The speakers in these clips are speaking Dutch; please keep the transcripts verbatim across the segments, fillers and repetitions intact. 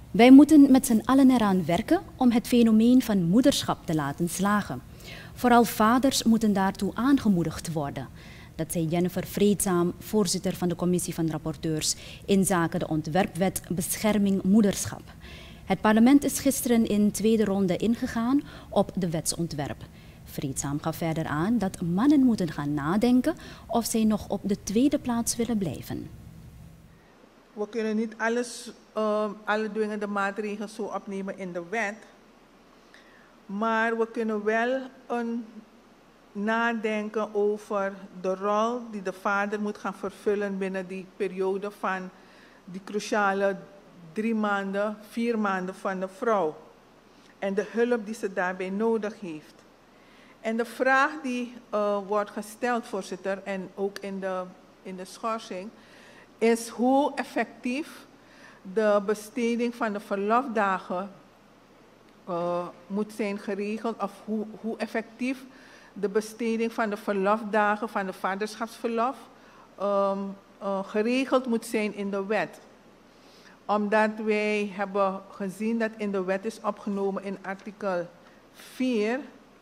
Wij moeten met z'n allen eraan werken om het fenomeen van moederschap te laten slagen. Vooral vaders moeten daartoe aangemoedigd worden. Dat zei Jennifer Vreedzaam, voorzitter van de commissie van rapporteurs inzake de ontwerpwet Bescherming Moederschap. Het parlement is gisteren in tweede ronde ingegaan op de wetsontwerp. Vreedzaam gaf verder aan dat mannen moeten gaan nadenken of zij nog op de tweede plaats willen blijven. We kunnen niet alles, uh, alle dwingende maatregelen zo opnemen in de wet. Maar we kunnen wel een nadenken over de rol die de vader moet gaan vervullen binnen die periode van die cruciale drie maanden, vier maanden van de vrouw. En de hulp die ze daarbij nodig heeft. En de vraag die uh, wordt gesteld, voorzitter, en ook in de, in de schorsing, is hoe effectief de besteding van de verlofdagen uh, moet zijn geregeld, of hoe, hoe effectief de besteding van de verlofdagen van de vaderschapsverlof um, uh, geregeld moet zijn in de wet. Omdat wij hebben gezien dat in de wet is opgenomen in artikel vier.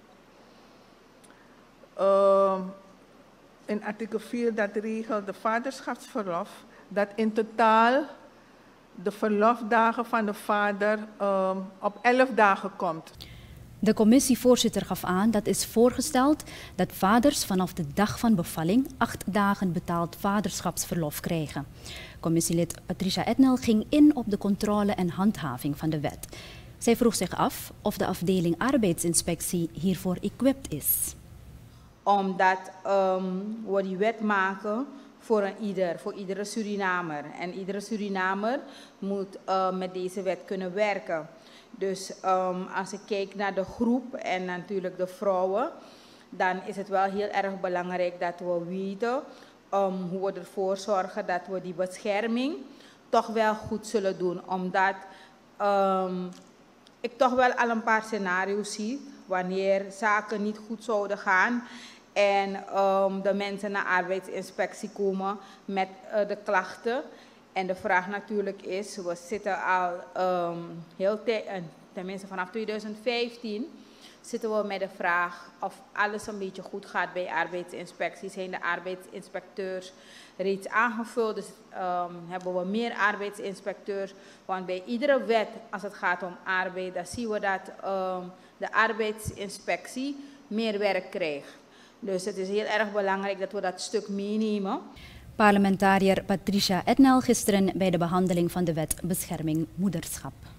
Uh, in artikel vier dat regelt de vaderschapsverlof, dat in totaal de verlofdagen van de vader uh, op elf dagen komt. De commissievoorzitter gaf aan dat is voorgesteld dat vaders vanaf de dag van bevalling acht dagen betaald vaderschapsverlof krijgen. Commissielid Patricia Etnel ging in op de controle en handhaving van de wet. Zij vroeg zich af of de afdeling arbeidsinspectie hiervoor equipped is. Omdat um, we die wet maken voor een ieder, voor iedere Surinamer. En iedere Surinamer moet uh, met deze wet kunnen werken. Dus um, als ik kijk naar de groep en natuurlijk de vrouwen, dan is het wel heel erg belangrijk dat we weten um, hoe we ervoor zorgen dat we die bescherming toch wel goed zullen doen. Omdat um, ik toch wel al een paar scenario's zie wanneer zaken niet goed zouden gaan en um, de mensen naar arbeidsinspectie komen met uh, de klachten. En de vraag natuurlijk is, we zitten al um, heel tijd, tenminste vanaf tweeduizend vijftien, zitten we met de vraag of alles een beetje goed gaat bij arbeidsinspectie. Zijn de arbeidsinspecteurs reeds aangevuld, dus um, hebben we meer arbeidsinspecteurs. Want bij iedere wet, als het gaat om arbeid, dan zien we dat um, de arbeidsinspectie meer werk krijgt. Dus het is heel erg belangrijk dat we dat stuk meenemen. Parlementariër Patricia Etnel gisteren bij de behandeling van de wet Bescherming Moederschap.